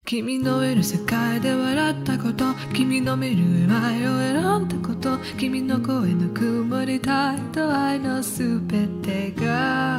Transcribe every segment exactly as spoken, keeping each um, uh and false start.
君のいる世界で笑ったこと、君の見る前を選んだこと、君の声ぬくもりたいと愛のすべてが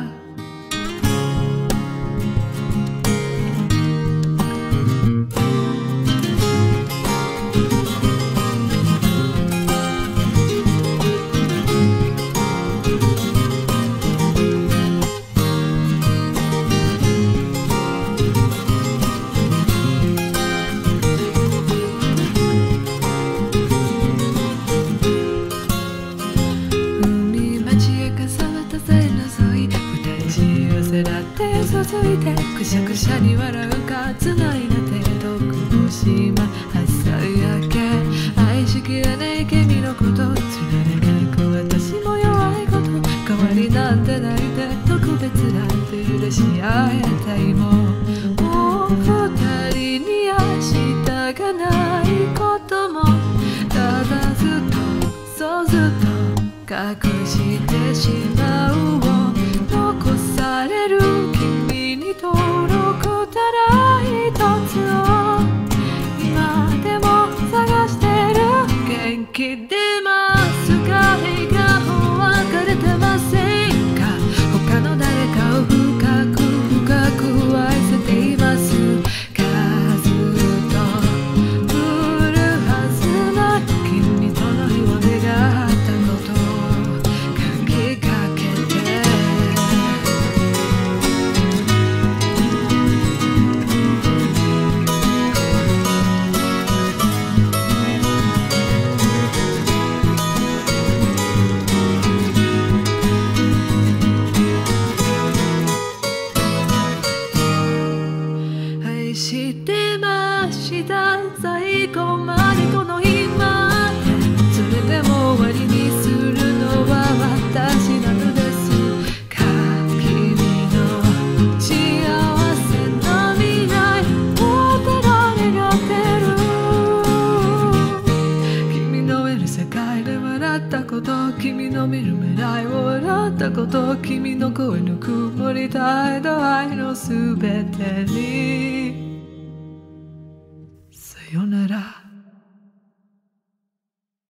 注いでくしゃくしゃに笑うかつないな手と雲島朝焼け愛しきれない君のことつられないく私も弱いこと代わりなんてないで特別なんて嬉し合えたいももう二人にはしたがないこともただずっとそうずっと隠してしまうを残される君に届くただ一つを今でも探してる元気出ますか笑顔別れてませんか他の誰かを深く深く愛せていますかずっと来るはずの君との日を願ったこと鍵かけてしてました最後までこの日までそれでも終わりにするのは私なのですか君の幸せな未来をただ願ってる君のいる世界で笑ったこと君の見る未来を笑ったこと君の声ぬくもりたいと愛のすべてにさよなら。